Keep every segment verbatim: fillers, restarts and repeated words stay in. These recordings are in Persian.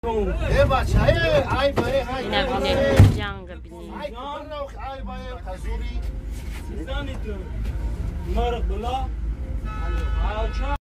ای بچه ای بای های این هم جنگ بینی ای کبر ای بای تزوری زنی تو مرغ بلا آچا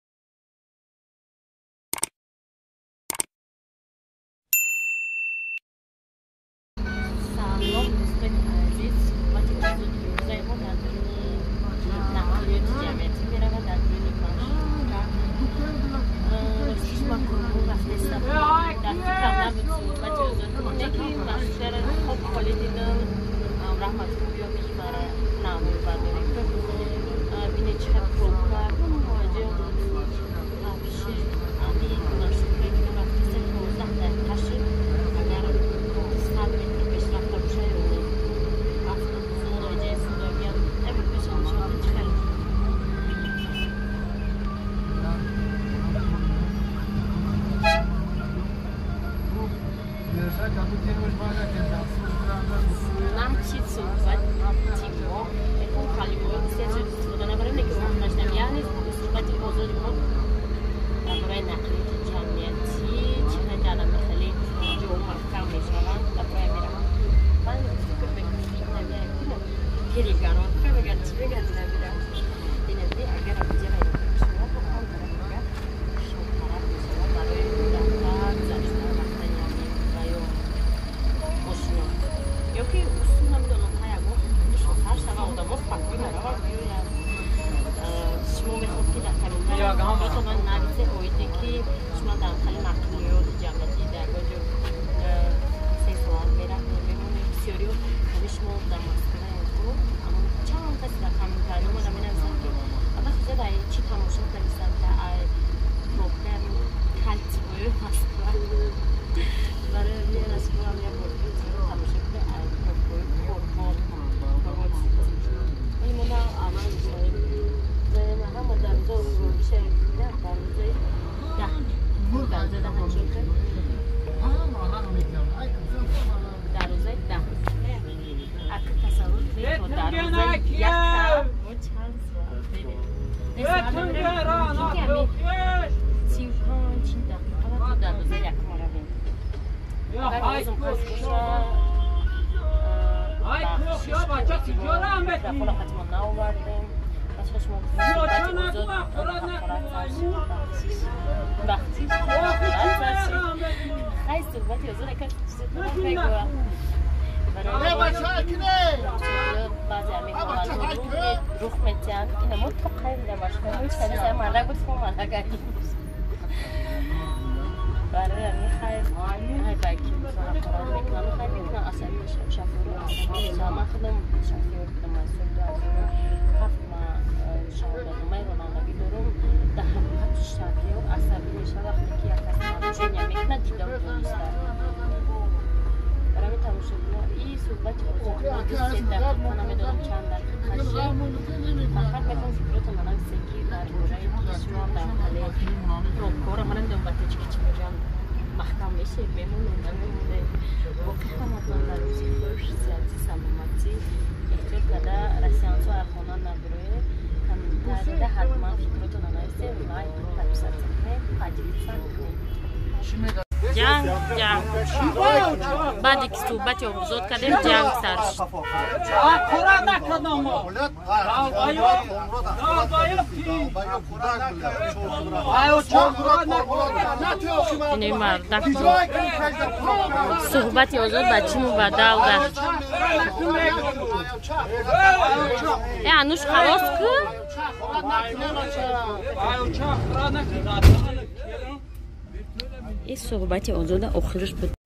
سلام دوستان عزیز ما چه روزای ما در نقلیات جمعیتی میره و در دونی ماشین راستش ما کنون وقتی استفاده در فکرم نبود و جزء کنه که مشتر خوب خالی دیدم رحمت خوبی ها میگی برای نامور برداری که بینه چه پروکار مواجه آبشه امی مناسب بگیره وقتی سه پوزده در کشی اگر صد متر پیش رفته باشه افتاد مواجه سوداوی هم نمی بشن شده چه خیلی нам птицу звать Тимо. Это халимой. Сейчас вот она говорит, что он наш там я не слушать его за него. Добрый накрыт джамьяти, чего надо махали, जो मक्का में शाला, добрый мира. Пан как бы на меня ну перегано, как бы говорит, тебе говорит на меня. И не ты, а говорит, где я что по ходу говорит, что пора что барой да, зачем махания не твоё. Ошно. Eu que o nome do não cai agora, deixa eu falar, chama o da moça para cuidar, agora eu ia se mover com que dá para mim. Eu agora eu tô na nave se hoje que se mandar ali na rua de diamante da agora eu sei só mera mesmo no senhor eu se mover da máscara eu a chama tá se da câmera não da menina sabe que a base da aí chica moção da santa a problem kalti boyu máscara para ver as coisas minha boca جنگ جنگ بعدی که صحبت یا بزرگ کردیم جنگ سرش کورا نکردم اینوی مردک صحبت یا بزرگ بچی مو بدل ده ای انوش خواست که این صحبت آزاده آخرش بود